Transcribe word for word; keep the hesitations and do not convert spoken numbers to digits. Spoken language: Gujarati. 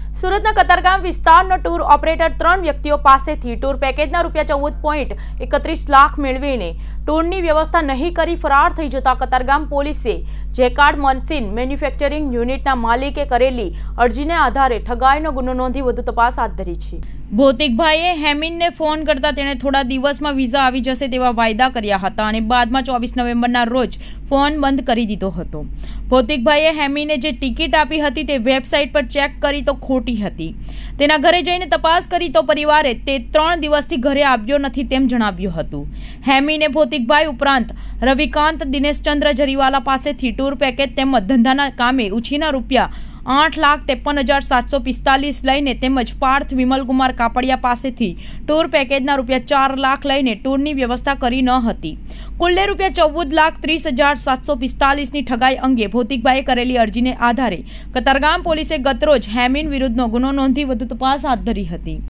સુરતના કતારગામ વિસ્તારનો ટૂર ઓપરેટર ત્રણ વ્યક્તિઓ પાસેથી ટૂર પેકેજના રૂપિયા ચૌદ પોઈન્ટ એકત્રીસ લાખ મેળવીને ટૂરની વ્યવસ્થા નહીં કરી ફરાર થઈ જતા કતારગામ પોલીસે જેકાર્ડ મશીન મેન્યુફેક્ચરિંગ યુનિટના માલિકે કરેલી અરજીને આધારે ઠગાઈનો ગુનો નોંધી વધુ તપાસ હાથ ધરી છે। ભૌતિકભાઈએ હેમિનને ફોન કરતા તેણે થોડા દિવસમાં વિઝા આવી જશે તેવા વાયદા કર્યા હતા અને બાદમાં ચોવીસ નવેમ્બરના રોજ ફોન બંધ કરી દીધો હતો। ભૌતિકભાઈએ હેમિને જે ટિકિટ આપી હતી તે વેબસાઇટ પર ચેક કરી તો ખોટી હતી। તેના ઘરે જઈને તપાસ કરી તો પરિવારે તે ત્રણ દિવસથી ઘરે આવ્યો નથી તેમ જણાવ્યું હતું। હેમિને ભૌતિકભાઈ ઉપરાંત રવિકાંત દિનેશચંદ્ર જરીવાલા પાસેથી ટૂર પેકેજ તેમજ ધંધાના કામે ઉછીના રૂપિયા આઠ લાખ ત્રેપન હજાર સાતસો પિસ્તાલીસ લઈને તેમજ પાર્થ વિમલકુમાર કાપડિયા પાસેથી ટૂર પેકેજના રૂપિયા ચાર લાખ લઈને ટૂરની વ્યવસ્થા કરી ન હતી। કુલ્લે રૂપિયા ચૌદ લાખ ત્રીસ હજાર સાતસો પિસ્તાલીસની ઠગાઈ અંગે ભૌતિકભાઈએ કરેલી અરજીને આધારે કતારગામ પોલીસે ગતરોજ હેમિન વિરુદ્ધનો ગુનો નોંધી વધુ તપાસ હાથ ધરી હતી।